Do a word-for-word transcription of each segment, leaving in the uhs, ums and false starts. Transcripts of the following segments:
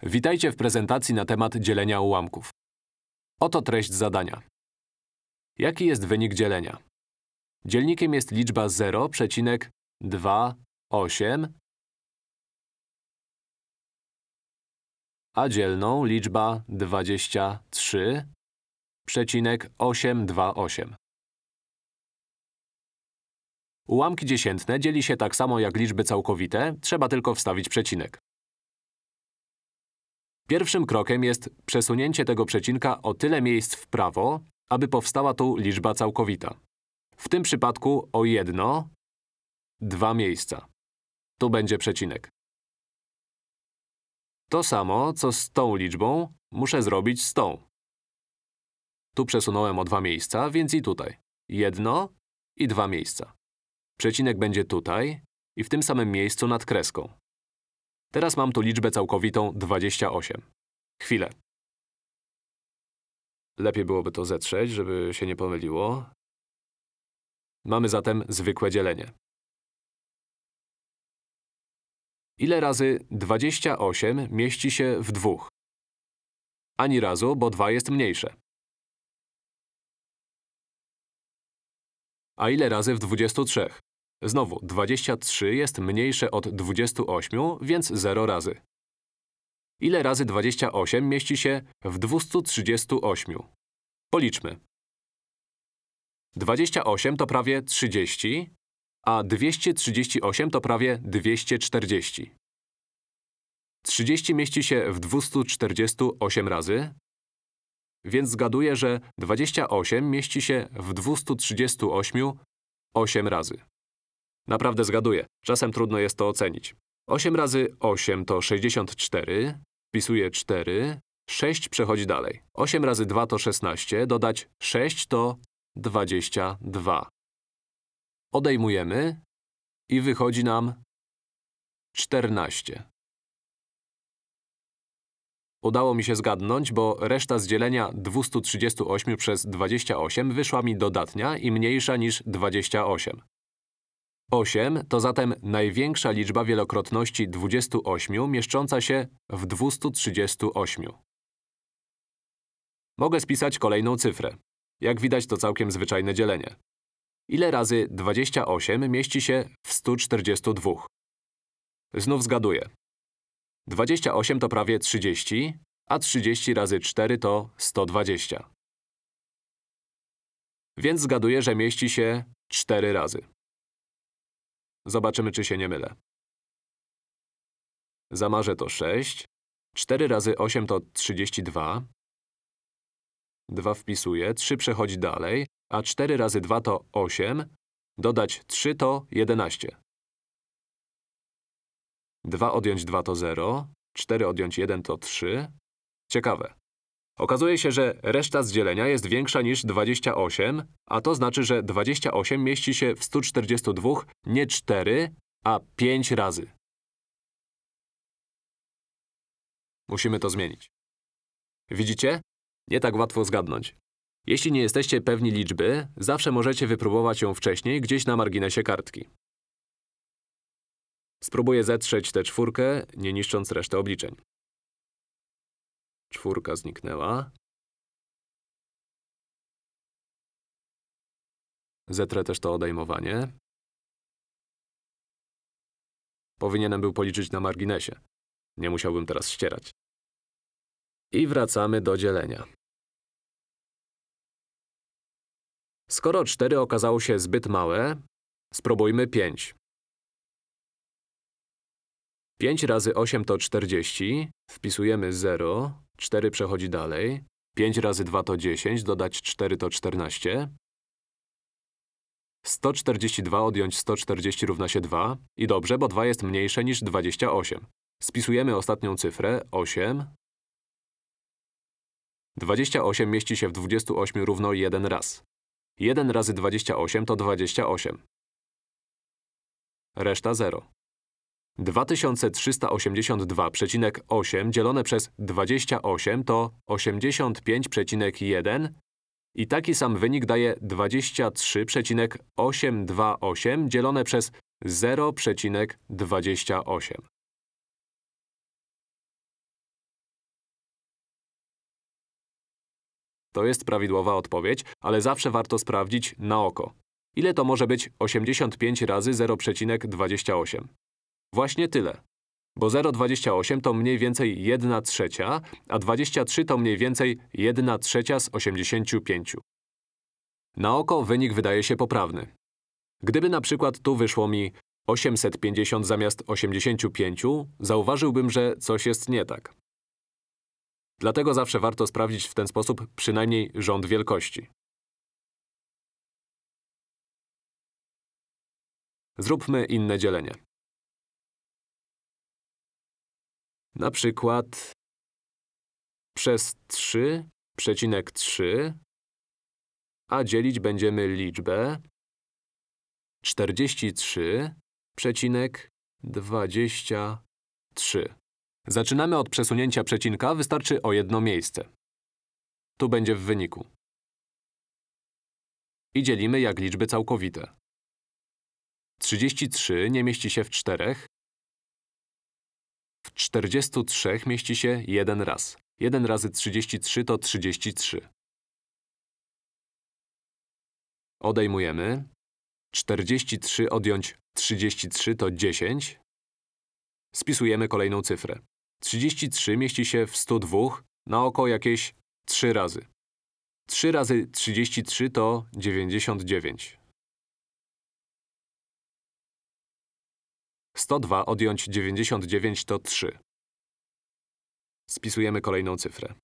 Witajcie w prezentacji na temat dzielenia ułamków. Oto treść zadania. Jaki jest wynik dzielenia? Dzielnikiem jest liczba zero przecinek dwa osiem, a dzielną liczba dwadzieścia trzy przecinek osiemset dwadzieścia osiem. Ułamki dziesiętne dzieli się tak samo jak liczby całkowite, trzeba tylko wstawić przecinek. Pierwszym krokiem jest przesunięcie tego przecinka o tyle miejsc w prawo, aby powstała tu liczba całkowita. W tym przypadku o jedno, dwa miejsca. Tu będzie przecinek. To samo, co z tą liczbą, muszę zrobić z tą. Tu przesunąłem o dwa miejsca, więc i tutaj. Jedno i dwa miejsca. Przecinek będzie tutaj i w tym samym miejscu nad kreską. Teraz mam tu liczbę całkowitą dwadzieścia osiem. Chwilę. Lepiej byłoby to zetrzeć, żeby się nie pomyliło. Mamy zatem zwykłe dzielenie. Ile razy dwadzieścia osiem mieści się w dwóch? Ani razu, bo dwa jest mniejsze. A ile razy w dwudziestu trzech? Znowu, dwadzieścia trzy jest mniejsze od dwudziestu ośmiu, więc zero razy. Ile razy dwadzieścia osiem mieści się w dwustu trzydziestu ośmiu? Policzmy. dwadzieścia osiem to prawie trzydzieści, a dwieście trzydzieści osiem to prawie dwieście czterdzieści. trzydzieści mieści się w dwustu czterdziestu ośmiu razy, więc zgaduję, że dwadzieścia osiem mieści się w dwustu trzydziestu ośmiu osiem razy. Naprawdę zgaduję. Czasem trudno jest to ocenić. osiem razy osiem to sześćdziesiąt cztery, wpisuję cztery, sześć przechodzi dalej. osiem razy dwa to szesnaście, dodać sześć to dwadzieścia dwa. Odejmujemy i wychodzi nam czternaście. Udało mi się zgadnąć, bo reszta z dzielenia dwustu trzydziestu ośmiu przez dwadzieścia osiem wyszła mi dodatnia i mniejsza niż dwadzieścia osiem. osiem to zatem największa liczba wielokrotności dwudziestu ośmiu mieszcząca się w dwustu trzydziestu ośmiu. Mogę spisać kolejną cyfrę. Jak widać, to całkiem zwyczajne dzielenie. Ile razy dwadzieścia osiem mieści się w stu czterdziestu dwóch? Znów zgaduję. dwadzieścia osiem to prawie trzydzieści, a trzydzieści razy cztery to sto dwadzieścia. Więc zgaduję, że mieści się cztery razy. Zobaczymy, czy się nie mylę. Zamarzę to sześć. cztery razy osiem to trzydzieści dwa. dwa wpisuję, trzy przechodzi dalej, a cztery razy dwa to osiem. Dodać trzy to jedenaście. dwa odjąć dwa to zero. cztery odjąć jeden to trzy. Ciekawe. Okazuje się, że reszta z dzielenia jest większa niż dwadzieścia osiem, a to znaczy, że dwadzieścia osiem mieści się w stu czterdziestu dwóch nie cztery, a pięć razy. Musimy to zmienić. Widzicie? Nie tak łatwo zgadnąć. Jeśli nie jesteście pewni liczby, zawsze możecie wypróbować ją wcześniej gdzieś na marginesie kartki. Spróbuję zetrzeć tę czwórkę, nie niszcząc reszty obliczeń. Czwórka zniknęła. Zetrę też to odejmowanie. Powinienem był policzyć na marginesie. Nie musiałbym teraz ścierać. I wracamy do dzielenia. Skoro cztery okazało się zbyt małe, spróbujmy pięć. pięć razy osiem to czterdzieści, wpisujemy zero, cztery przechodzi dalej, pięć razy dwa to dziesięć, dodać cztery to czternaście. sto czterdzieści dwa odjąć sto czterdzieści równa się dwa. I dobrze, bo dwa jest mniejsze niż dwadzieścia osiem. Spisujemy ostatnią cyfrę, osiem. dwadzieścia osiem mieści się w dwudziestu ośmiu równo jeden raz. jeden razy dwadzieścia osiem to dwadzieścia osiem. Reszta zero. dwa tysiące trzysta osiemdziesiąt dwa przecinek osiem dzielone przez dwadzieścia osiem to osiemdziesiąt pięć przecinek jeden i taki sam wynik daje dwadzieścia trzy przecinek osiemset dwadzieścia osiem dzielone przez zero przecinek dwadzieścia osiem. To jest prawidłowa odpowiedź, ale zawsze warto sprawdzić na oko. Ile to może być osiemdziesiąt pięć razy zero przecinek dwadzieścia osiem? Właśnie tyle. Bo zero przecinek dwadzieścia osiem to mniej więcej jedna trzecia, a dwadzieścia trzy to mniej więcej jedna trzecia z osiemdziesięciu pięciu. Na oko wynik wydaje się poprawny. Gdyby na przykład tu wyszło mi osiemset pięćdziesiąt zamiast osiemdziesięciu pięciu, zauważyłbym, że coś jest nie tak. Dlatego zawsze warto sprawdzić w ten sposób przynajmniej rząd wielkości. Zróbmy inne dzielenie. Na przykład przez trzy przecinek trzy, a dzielić będziemy liczbę czterdzieści trzy przecinek dwadzieścia trzy. Zaczynamy od przesunięcia przecinka, wystarczy o jedno miejsce. Tu będzie w wyniku. I dzielimy jak liczby całkowite. trzydzieści trzy nie mieści się w czterech. W czterdziestu trzech mieści się jeden raz. jeden razy trzydzieści trzy to trzydzieści trzy. Odejmujemy. czterdzieści trzy odjąć trzydzieści trzy to dziesięć. Spisujemy kolejną cyfrę. trzydzieści trzy mieści się w stu dwóch, na oko jakieś trzy razy. trzy razy trzydzieści trzy to dziewięćdziesiąt dziewięć. sto dwa odjąć dziewięćdziesiąt dziewięć to trzy. Spisujemy kolejną cyfrę.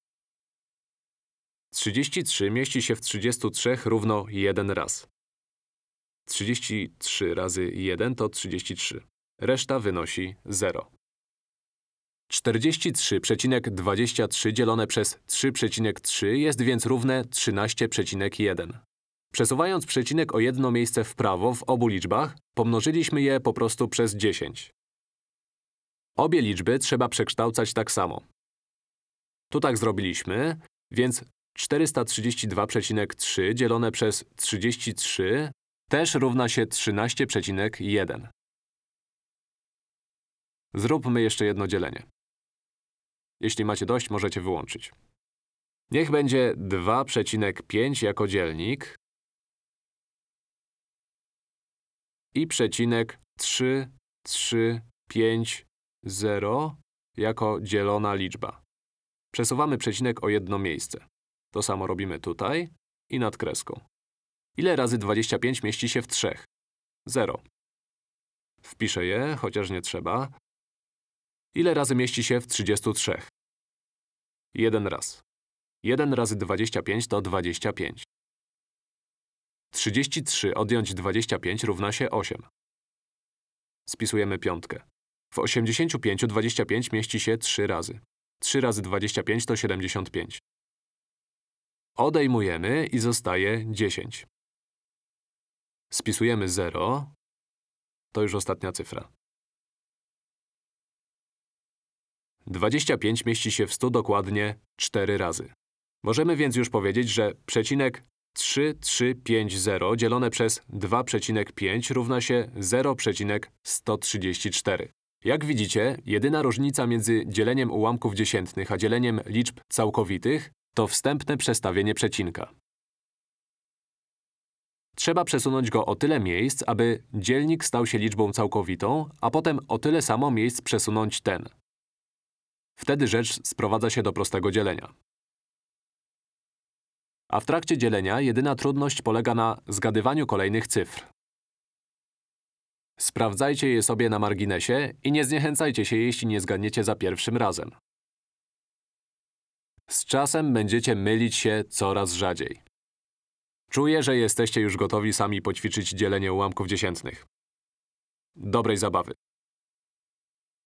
trzydzieści trzy mieści się w trzydziestu trzech równo jeden raz. trzydzieści trzy razy jeden to trzydzieści trzy. Reszta wynosi zero. czterdzieści trzy przecinek dwadzieścia trzy dzielone przez trzy przecinek trzy jest więc równe trzynaście przecinek jeden. Przesuwając przecinek o jedno miejsce w prawo w obu liczbach, pomnożyliśmy je po prostu przez dziesięć. Obie liczby trzeba przekształcać tak samo. Tu tak zrobiliśmy, więc czterysta trzydzieści dwa przecinek trzy dzielone przez trzydzieści trzy też równa się trzynaście przecinek jeden. Zróbmy jeszcze jedno dzielenie. Jeśli macie dość, możecie wyłączyć. Niech będzie dwa przecinek pięć jako dzielnik i przecinek trzy trzy pięć zero jako dzielona liczba. Przesuwamy przecinek o jedno miejsce. To samo robimy tutaj i nad kreską. Ile razy dwadzieścia pięć mieści się w trzech? zero. Wpiszę je, chociaż nie trzeba. Ile razy mieści się w trzydziestu trzech? jeden raz. jeden razy dwadzieścia pięć to dwadzieścia pięć. trzydzieści trzy odjąć dwadzieścia pięć równa się osiem. Spisujemy piątkę. W osiemdziesięciu pięciu dwadzieścia pięć mieści się trzy razy. trzy razy dwadzieścia pięć to siedemdziesiąt pięć. Odejmujemy i zostaje dziesięć. Spisujemy zero. To już ostatnia cyfra. dwadzieścia pięć mieści się w stu dokładnie cztery razy. Możemy więc już powiedzieć, że przecinek trzy trzy pięć zero dzielone przez dwa przecinek pięć równa się zero przecinek sto trzydzieści cztery. Jak widzicie, jedyna różnica między dzieleniem ułamków dziesiętnych a dzieleniem liczb całkowitych to wstępne przestawienie przecinka. Trzeba przesunąć go o tyle miejsc, aby dzielnik stał się liczbą całkowitą, a potem o tyle samo miejsc przesunąć ten. Wtedy rzecz sprowadza się do prostego dzielenia. A w trakcie dzielenia jedyna trudność polega na zgadywaniu kolejnych cyfr. Sprawdzajcie je sobie na marginesie i nie zniechęcajcie się, jeśli nie zgadniecie za pierwszym razem. Z czasem będziecie mylić się coraz rzadziej. Czuję, że jesteście już gotowi sami poćwiczyć dzielenie ułamków dziesiętnych. Dobrej zabawy!